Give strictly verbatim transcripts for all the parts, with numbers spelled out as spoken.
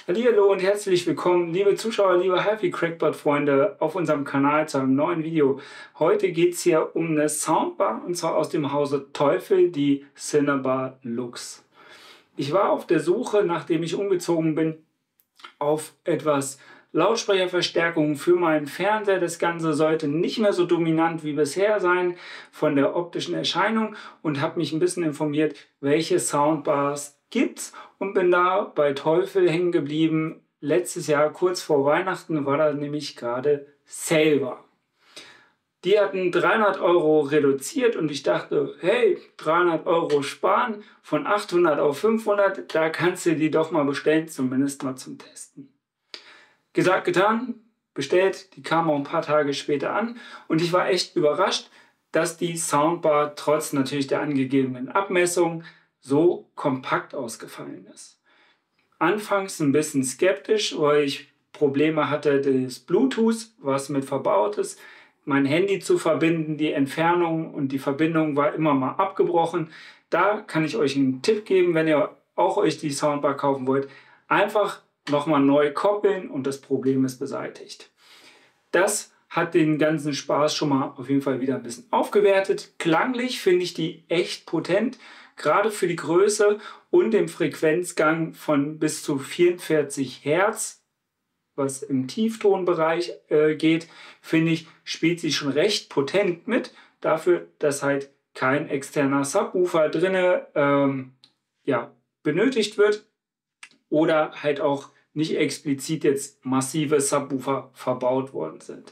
Hallihallo und herzlich willkommen, liebe Zuschauer, liebe HiFi-Crackpot-Freunde auf unserem Kanal zu einem neuen Video. Heute geht es hier um eine Soundbar und zwar aus dem Hause Teufel, die Cinebar Lux. Ich war auf der Suche, nachdem ich umgezogen bin, auf etwas Lautsprecherverstärkung für meinen Fernseher. Das Ganze sollte nicht mehr so dominant wie bisher sein von der optischen Erscheinung und habe mich ein bisschen informiert, welche Soundbars gibt's, und bin da bei Teufel hängen geblieben. Letztes Jahr, kurz vor Weihnachten, war da nämlich gerade Sale war. Die hatten dreihundert Euro reduziert und ich dachte, hey, dreihundert Euro sparen von achthundert auf fünfhundert, da kannst du die doch mal bestellen, zumindest mal zum Testen. Gesagt, getan, bestellt, die kam auch ein paar Tage später an und ich war echt überrascht, dass die Soundbar trotz natürlich der angegebenen Abmessung so kompakt ausgefallen ist. Anfangs ein bisschen skeptisch, weil ich Probleme hatte, das Bluetooth, was mit verbaut ist, mein Handy zu verbinden, die Entfernung und die Verbindung war immer mal abgebrochen. Da kann ich euch einen Tipp geben, wenn ihr auch euch die Soundbar kaufen wollt, einfach nochmal neu koppeln und das Problem ist beseitigt. Das hat den ganzen Spaß schon mal auf jeden Fall wieder ein bisschen aufgewertet. Klanglich finde ich die echt potent, gerade für die Größe und den Frequenzgang von bis zu vierundvierzig Hertz, was im Tieftonbereich äh, geht, finde ich, spielt sie schon recht potent mit, dafür, dass halt kein externer Subwoofer drin ähm, ja, benötigt wird oder halt auch nicht explizit jetzt massive Subwoofer verbaut worden sind.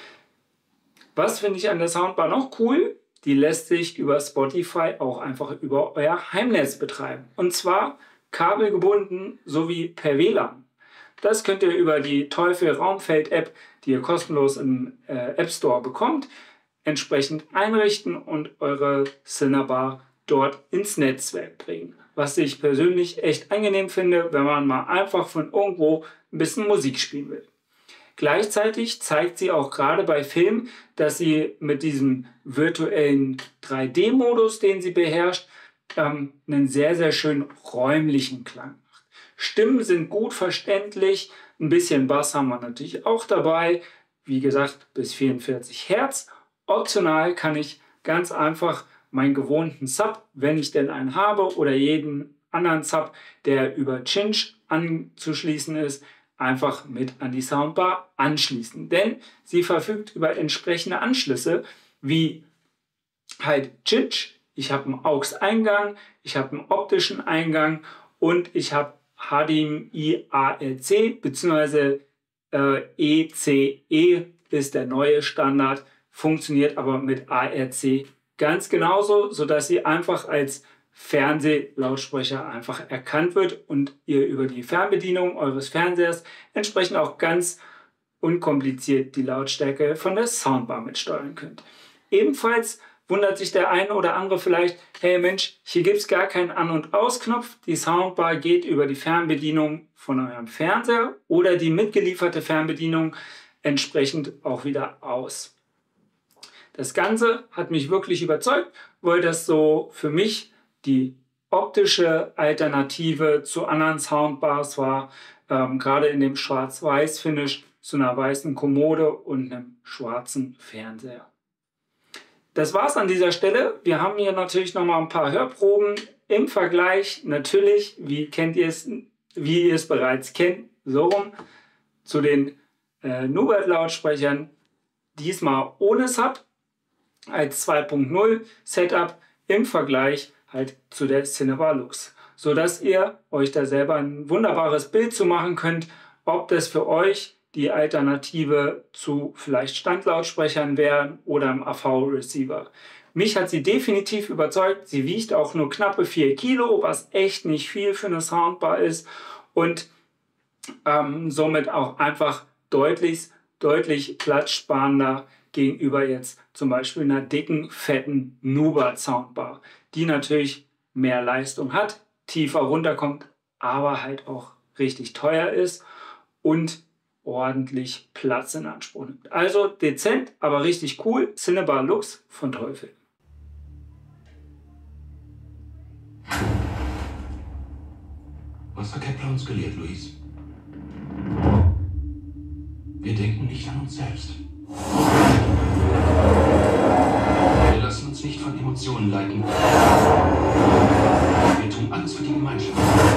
Was finde ich an der Soundbar noch cool? Die lässt sich über Spotify auch einfach über euer Heimnetz betreiben. Und zwar kabelgebunden sowie per W L A N. Das könnt ihr über die Teufel Raumfeld App, die ihr kostenlos im äh, App Store bekommt, entsprechend einrichten und eure Cinebar dort ins Netzwerk bringen. Was ich persönlich echt angenehm finde, wenn man mal einfach von irgendwo ein bisschen Musik spielen will. Gleichzeitig zeigt sie auch gerade bei Filmen, dass sie mit diesem virtuellen drei D Modus, den sie beherrscht, ähm, einen sehr, sehr schönen räumlichen Klang macht. Stimmen sind gut verständlich, ein bisschen Bass haben wir natürlich auch dabei, wie gesagt bis vierundvierzig Hertz. Optional kann ich ganz einfach meinen gewohnten Sub, wenn ich denn einen habe, oder jeden anderen Sub, der über Cinch anzuschließen ist, einfach mit an die Soundbar anschließen. Denn sie verfügt über entsprechende Anschlüsse wie halt Cinch, ich habe einen A U X-Eingang, ich habe einen optischen Eingang und ich habe H D M I A L C bzw. äh, E C E ist der neue Standard, funktioniert aber mit A R C ganz genauso, sodass sie einfach als Fernsehlautsprecher einfach erkannt wird und ihr über die Fernbedienung eures Fernsehers entsprechend auch ganz unkompliziert die Lautstärke von der Soundbar mitsteuern könnt. Ebenfalls wundert sich der eine oder andere vielleicht, hey Mensch, hier gibt es gar keinen An- und Ausknopf. Die Soundbar geht über die Fernbedienung von eurem Fernseher oder die mitgelieferte Fernbedienung entsprechend auch wieder aus. Das Ganze hat mich wirklich überzeugt, weil das so für mich die optische Alternative zu anderen Soundbars war, ähm, gerade in dem Schwarz-Weiß-Finish zu einer weißen Kommode und einem schwarzen Fernseher. Das war's an dieser Stelle. Wir haben hier natürlich noch mal ein paar Hörproben im Vergleich, natürlich, wie kennt ihr es, wie ihr es bereits kennt, so rum, zu den äh, Nubert-Lautsprechern, diesmal ohne Sub, als zwei Punkt null Setup im Vergleich halt zu der Cinebar Lux, sodass ihr euch da selber ein wunderbares Bild zu machen könnt, ob das für euch die Alternative zu vielleicht Standlautsprechern wären oder im A V-Receiver. Mich hat sie definitiv überzeugt. Sie wiegt auch nur knappe vier Kilo, was echt nicht viel für eine Soundbar ist und ähm, somit auch einfach deutlich, deutlich platzsparender gegenüber jetzt zum Beispiel einer dicken, fetten Nubert Soundbar, die natürlich mehr Leistung hat, tiefer runterkommt, aber halt auch richtig teuer ist und ordentlich Platz in Anspruch nimmt. Also dezent, aber richtig cool. Cinebar Lux von Teufel. Was hat Kepler uns gelehrt, Luis? uns selbst. Wir lassen uns nicht von Emotionen leiten. Wir tun alles für die Gemeinschaft.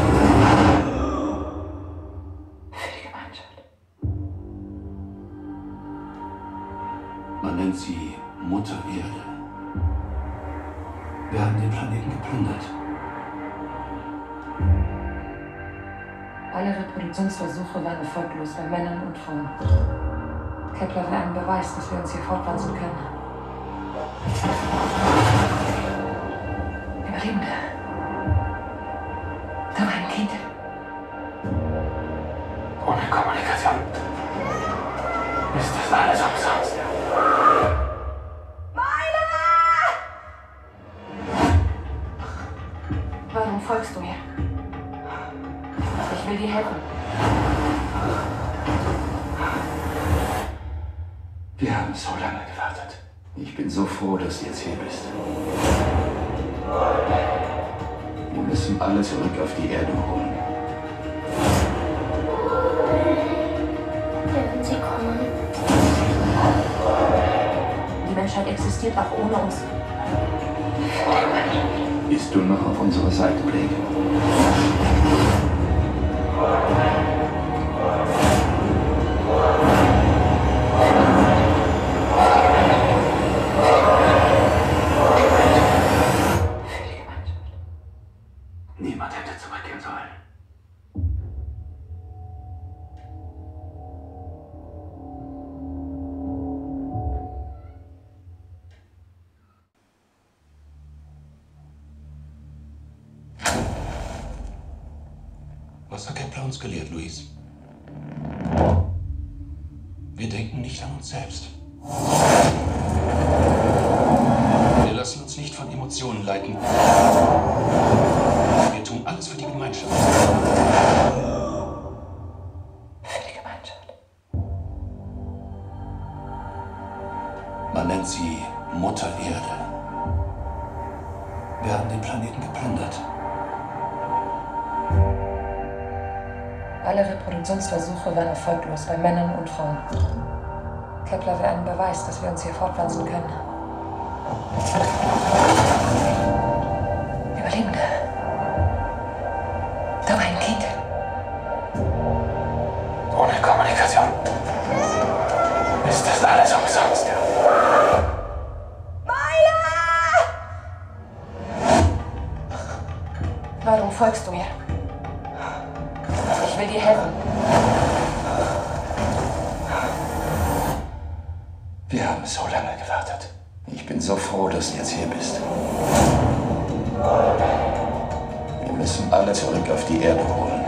Für die Gemeinschaft. Man nennt sie Mutter Erde. Wir haben den Planeten geplündert. Alle Reproduktionsversuche waren erfolglos bei Männern und Frauen. Kepler wäre ein Beweis, dass wir uns hier fortpflanzen können. Überlebende. Da war ein Kind. Ohne Kommunikation ist das alles umsonst. Warum folgst du mir? Ich will dir helfen. Wir haben so lange gewartet. Ich bin so froh, dass du jetzt hier bist. Wir müssen alle zurück auf die Erde holen. Werden sie kommen? Die Menschheit existiert auch ohne uns. Bist du noch auf unserer Seite, Blake? Niemand hätte zurückgehen sollen. Was hat Kepler uns gelehrt, Luis? Wir denken nicht an uns selbst. Wir lassen uns nicht von Emotionen leiten. Wir tun alles für die Gemeinschaft. Für die Gemeinschaft. Man nennt sie Mutter Erde. Wir haben den Planeten geplündert. Alle Reproduktionsversuche waren erfolglos bei Männern und Frauen. Kepler wäre ein Beweis, dass wir uns hier fortpflanzen können. Überlebende. Da war ein Kind. Ohne Kommunikation ist das alles umsonst. Warum folgst du mir? Ich will dir helfen. Wir haben so lange gewartet. Ich bin so froh, dass du jetzt hier bist. Wir müssen alle zurück auf die Erde holen.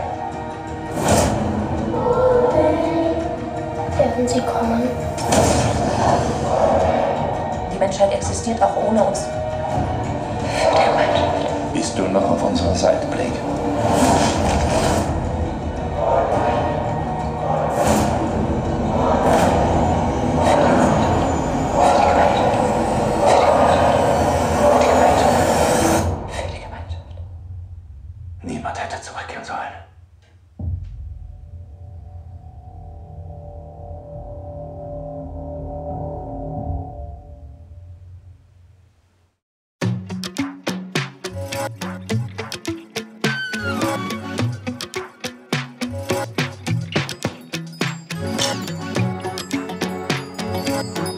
Werden sie kommen? Die Menschheit existiert auch ohne uns. Für die Gemeinschaft. Bist du noch auf unserer Seite, Blake? Für die Gemeinschaft. Niemand hätte zurückgehen sollen. Thank you.